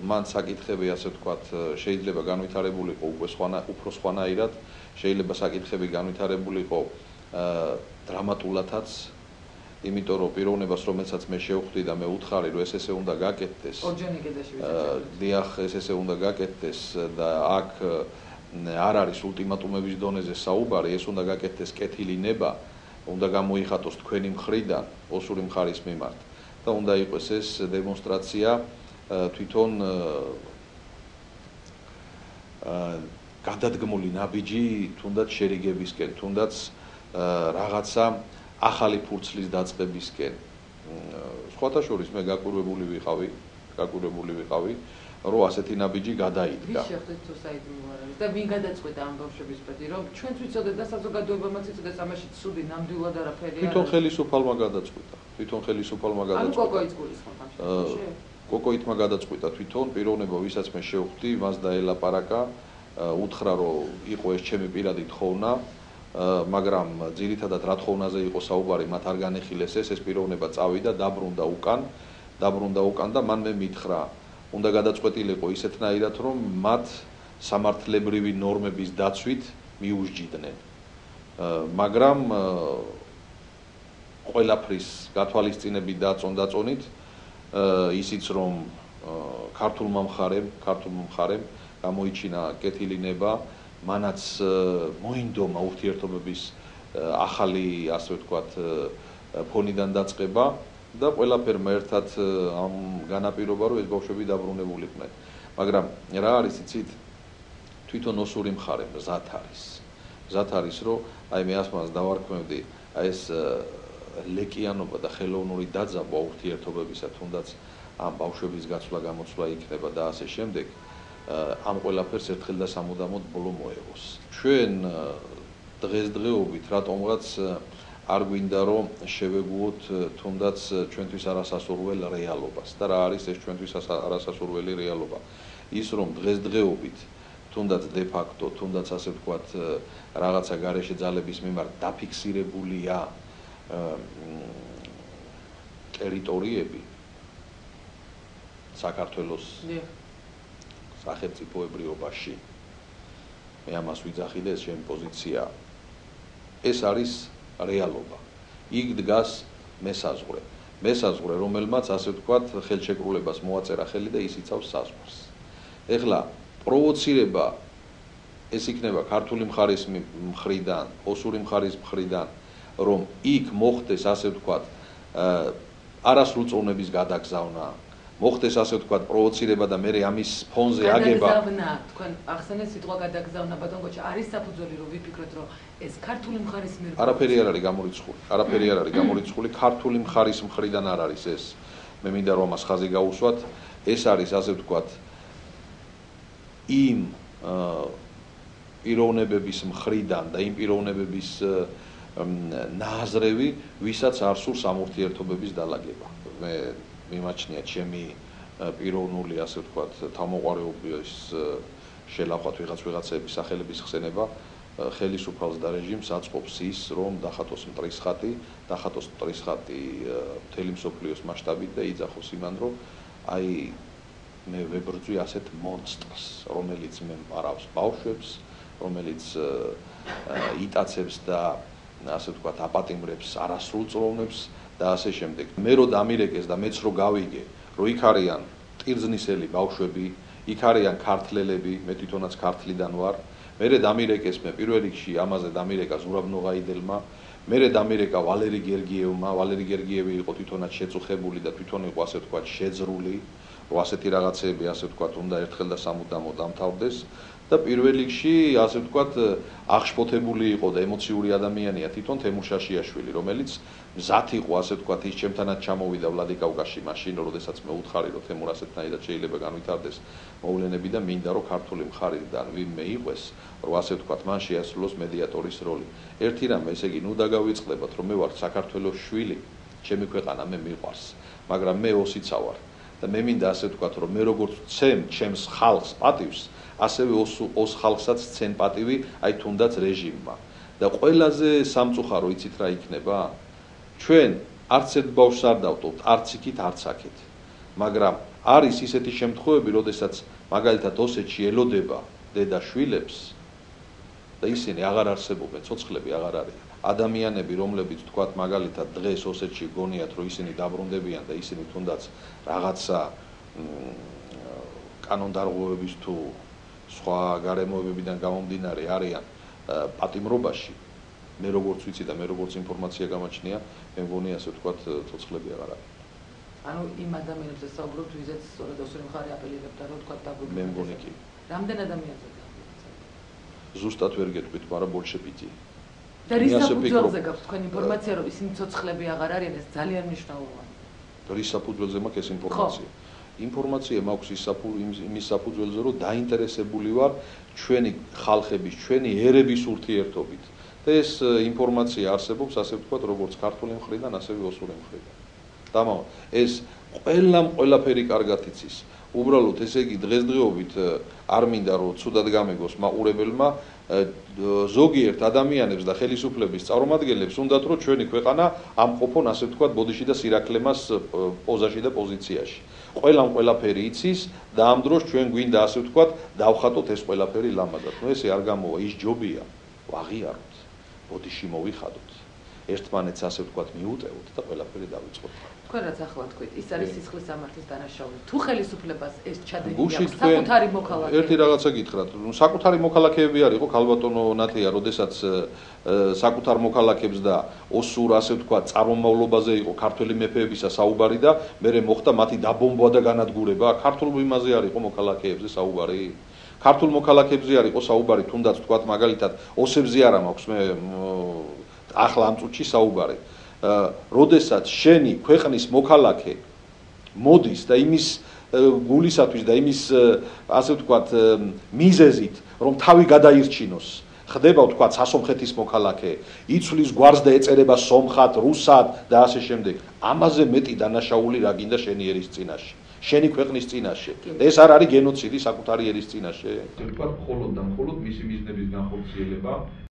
მან საკითხები, ასე ვთქვათ, შეიძლება განვითარებულიყო უფრო სხვანაირად, შეიძლება საკითხები განვითარებულიყო დრამატულადაც, იმიტომ რომ პიროვნებას, რომელსაც მე შევხვდი და მე უთხარი, რომ ეს ესე უნდა გაკეთდეს. დიახ, ეს ესე უნდა გაკეთდეს და აქ არ არის ულტიმატუმების დონეზე საუბარი, ეს უნდა გაკეთდეს კეთილი ნება, უნდა გამოიხატოს თქვენი მხრიდან, ოსური მხარის მიმართ და უნდა იყოს ეს დემონსტრაცია თვითონ გადადგმული ნაბიჯი თუნდაც შერიგებისკენ, თუნდაც რაღაცა ახალი ფურცლის დაწყებისკენ. სხვათა შორის მე გაკვირვებული ვიყავი, რომ ასეთი ნაბიჯი გადაიდგა. ვის შეხვდით თუ საიდუმლო არ არის და ვინ გადაწყვეტა ამ ბავშვების პრეტი, რომ ჩვენც ვიცოდეთ და საზოგადოებამაც იცოდეს ამაში ცუდი ნამდვილად არაფერი არ არის. თვითონ ხელისუფალმა გადაწყვეტა. ანუ კოკოიც გულისხმობ ამ შემთხვევაში? კოკოიტმა გადაწყვეტა თვითონ პიროვნება, ვისაც მე შევხვდი, მას დაელაპარაკა, უთხრა, რომ იყო ეს ჩემი პირადი თხოვნა, მაგრამ ძირითადად რა თხოვნაზე იყო საუბარი, მათ არ განეხილეს ეს პიროვნება წავიდა, დაბრუნდა უკან და მან მე მითხრა, უნდა გადაწყვეტილიყო ისეთნაირად, რომ მათ სამართლებრივი ნორმების დაცვით მიუსჯიდნენ. მაგრამ ყველაფრის გათვალისწინებით დაწონით, ისიც რომ ქართულმა მხარემ გამოიჩინა კეთილი ნება, მანაც მოინდომა ურთიერთობების ახალი, ასე ვთქვათ, ფონიდან დაწყება და ყველაფერმა ერთად ამ განაპირობა, რომ ეს ბავშვები დაბრუნებულიყვნენ. მაგრამ რა არის, იცით, თვითონ ოსური მხარე მზად არის, რომ აი მე ასმას დავარქმევდი, აი ეს ლეკიანობა და ხელოვნური დაძაბვა ურთიერთობებისა, თუნდაც ამ ბავშვების გაცვლა-გამოცვლა იქნება და ასე შემდეგ. ამ ყველაფერს ერთხელ და სამუდამოდ ბოლო მოეღოს. ჩვენ დღესდღეობით რატომღაც არ გვინდა რომ შევეგუოთ თუნდაც ჩვენთვის არასასურველ რეალობას და რა არის ეს ჩვენთვის არასასურველი რეალობა. ის რომ დღესდღეობით თუნდაც de facto, თუნდაც ასე ვთქვათ, რაღაცა გარეშე ძალების მიმართ დაფიქსირებულია ტერიტორიები საქართველოს სახელმწიფოებრიობაში. მე ამას ვიძახი და ეს ჩემი პოზიცია. ეს არის რეალობა. იქ დგას მესაზღვრე, რომელმაც ასე ვთქვათ, ხელშეკრულებას მოაწერა ხელი და ის იცავს საზღვრს. ეხლა პროვოცირება ეს იქნება ქართული მხარის მხრიდან, ოსური მხარის მხრიდან, რომ იქ მოხდეს ასე ვთქვათ, არასრულწლოვნების გადაგზავნა, მოხდეს ასე ვთქვათ, პროვოცირება და მე ამის ფონზე აგება. გადაგზავნა, თქვენ ახსენეთ სიტყვა გადაგზავნა, ბატონ გოჩა, არის საფუძველი რომ ვიფიქროთ, რომ ეს ქართული მხარის მიერ არაფერი არ არის გამორიცხული, ქართული მხარის მხრიდან არ არის ეს. მე მინდა რომ ამას ხაზი გაუსვათ, ეს არის ასე ვთქვათ, იმ პიროვნებების მხრიდან და იმ პიროვნებების ნააზრევი, ვისაც არ სურს ამ ურთიერთობების დალაგება. მე მიმაჩნია ჩემი პიროვნული, ასე ვთქვათ, თავმოყარეობის შელახვათ ვიღაცების სახელების ხსენება ხელისუფალს და რეჟიმს აწყობს ის, რომ დახატოს მტრისხატი მთელი მსოფლიოს მასშტაბით და იძახოს იმან, რომ აი მე ვებრძვი ასეთ მონსტრს, რომელიც მე მარავს ბავშვებს, რომელიც იტაცებს და ასე ვთქვათ, აპატიმრებს არასრულწლოვნებს და ასე შემდეგ. მე რო დამირეკეს და მეც რო გავიგე, რომ იქ არიან ტირზნისელი ბავშვები, იქ არიან ქართლელები, მე თვითონაც ქართლიდან ვარ. მე დამირეკეს მე პირველ რიგში ამაზე დამირეკა ზურაბ ნოღაიდელმა, მე დამირეკა ვალერი გერგიევი იყო თვითონაც შეწუხებული და თვითონ იყო ასე ვთქვათ შეძრული, რომ ასეთი რაღაცები ასე ვთქვათ უნდა ერთხელ და სამუდამოდ დამთავრდეს. და პირველ რიგში ასე ვთქვათ აღშფოთებული იყო და ემოციური ადამიანია თვითონ თემურ შაშიაშვილი, რომელიც მზად იყო ასე ვთქვათ ის ჩემთანაც ჩამოვიდა ვლადიკავკაზში მაშინ, როდესაც მე უთხარი რომ თემურ ასეთნაირად შეიძლება განვითარდეს მოვლენები და მინდა რომ ქართული მხარიდან ვინმე იყოს, რომ ასე ვთქვათ მან შეასრულოს მედიატორის როლი. ერთი რამე, ესე იგი, ნუ დაგავიწყდებათ, რომ მე ვარ საქართველოს შვილი, ჩემი ქვეყანა მე მიყვარს, მაგრამ მე ოსიცა ვარ და მე მინდა ასე ვთქვათ, რომ მე როგორც ვცემ ჩემს ხალხს პატივს, ასევე ოს ხალხსაც ცენ პატივი, აი თუნდაც რეჟიმმა. და ყველაზე სამწუხარო იცით რა იქნება? ჩვენ არც ერთ ბავშვს არ დავტოვთ, არც იქით, არც აქეთ. მაგრამ არის ისეთი შემთხვევები, როდესაც მაგალითად ოსეთში ელოდება დედა შვილებს და ისინი აღარ არსებობენ, ცოცხლები აღარ არიან. ადამიანები, რომლებიც თქვათ მაგალითად დღეს ოსეთში გონიათ, რომ ისინი დაბრუნდებიან და ისინი თუნდაც რაღაცა კანონდარღვევების თუ სხვა გარემოებებიდან გამომდინარე არიან პატიმრობაში, მე როგორც ვიცი და მე როგორც ინფორმაცია გამაჩნია, მე მგონი ასე ვთქვათ, ცოცხლები აღარ არის. ანუ იმ ადამიანებზე საუბრობთ, ვიზაც სწორედ ოსური მხარე აპელირებდა, რომ თქვათ დაბრუნდნენ. მე მგონი კი. რამდენ ადამიანზე გახლავთ? ზუსტად ვერ გეტყვით, მაგრამ ბოლშევიკი. და რის საფუძველზე გაქვთ თქვენ ინფორმაცია, რომ ისინი ცოცხლები აღარ არიან, ეს ძალიან მნიშვნელოვანია. რის საფუძველზე მაქვს ეს ინფორმაცია? ინფორმაცია მაქვს იმის საფუძველზე, რომ დაინტერესებული ვარ ჩვენი ხალხების, ჩვენი ერების ურთიერთობით. და ეს ინფორმაცია არსებობს, ასე ვთქვათ, როგორც ქართული მხრიდან, ასევე ოსური მხრიდან. დამავალ, ეს ყველაფერი კარგად იცის. უბრალოდ ესე იგი დღესდღეობით არ მინდა რომ ცუდად გამეგოს მაყურებელმა ზოგიერთ ადამიანებს და ხელისუფლების წარმომადგენლებს უნდათ რომ ჩვენი ქვეყანა ამყოფონ ასე ვთქვათ ბოდიში და სირაქლემას პოზაში და პოზიციაში. ყველაფერი იცის და ამ დროს ჩვენ გვინდა ასე ვთქვათ დავხატოთ ეს ყველაფერი ლამაზად. ნუ ესე არ გამოვა, ის ჯობია ვაღიაროთ, ბოდიში მოვიხადოთ. ერთმანეთს ასე ვთქვათ მიუტევოთ და ყველაფერი დავიწყოთ. თქვენ რაც ახლა თქვით, ის არის სისხლის სამართლის დანაშაული. თუ ხელისუფლებას ეს ჩადენილი აქვს საკუთარი მოქალაქეები. ერთი რაღაცა გითხრათ, საკუთარი მოქალაქეები არ იყო ქალბატონო ნათია, როდესაც საკუთარ მოქალაქეებს და ოსურ ასე ვთქვათ წარმომავლობაზე იყო ქართველი მეფეებისა საუბარი და მერე მოხდა მათი დაბომბვა და განადგურება. ქართულ იმაზე არ იყო მოქალაქეებზე საუბარი. ქართულ მოქალაქეებზე არ იყო საუბარი, თუნდაც ვთქვათ მაგალითად ოსებზე არა მაქვს მე ახლა ამ წუთში საუბარი. როდესაც შენი ქვეყნის მოქალაქე მოდის და იმის გულისათვის და იმის ასე ვთქვათ მიზეზით რომ თავი გადაირჩინოს, ხდება ვთქვათ სასომხეთის მოქალაქე, იცვლის გვარს და ეწერება სომხად, რუსად და ასე შემდეგ. ამაზე მეტი დანაშაული რა გინდა შენი ერის წინაშე, შენი ქვეყნის წინაშე. ეს არ არის გენოციდი საკუთარი ერის წინაშე? ვთქვათ მხოლოდ და მხოლოდ მისი მიზნების განხორციელება